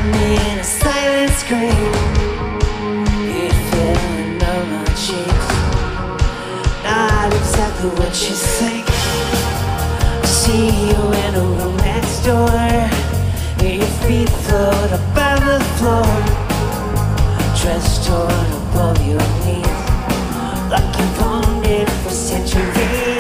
me in a silent scream. You'd feeling on my cheeks. Not exactly what you think. See you in a room next door. Your feet float above the floor. Dress torn above your knees, like you've owned it for centuries.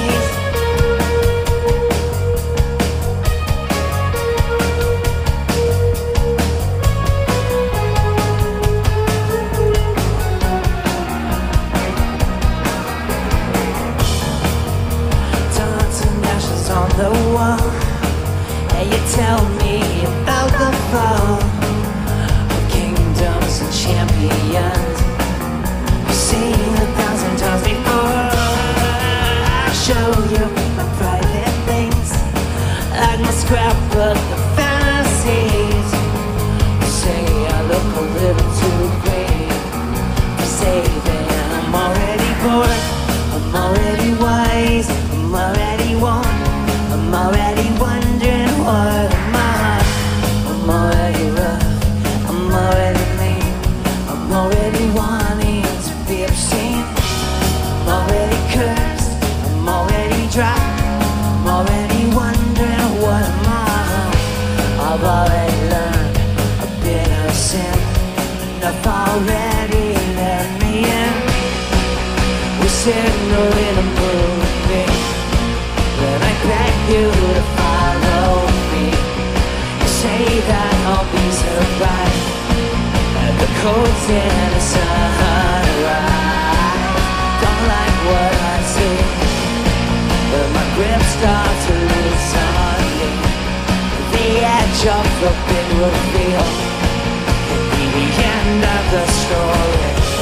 On the wall, and you tell me about the fall of kingdoms and champions. You've seen 1,000 times before. I'll show you my private things, like my scrapbook of fantasies. You say I look a little too green. You say that I'm already bored, I'm already wise, I'm already warm. I'm already wondering what am I? I'm already rough, I'm already mean, I'm already wanting to be obscene. I'm already cursed, I'm already dry, I'm already wondering what am I? I've already learned a bit of sin, enough already let me in. We're signal in a movie, then I beg you to follow me. You say that I'll be surprised at the codes in the sunrise. Don't like what I see, but my grip starts to lose on me. The edge of the big reveal could be the end of the story.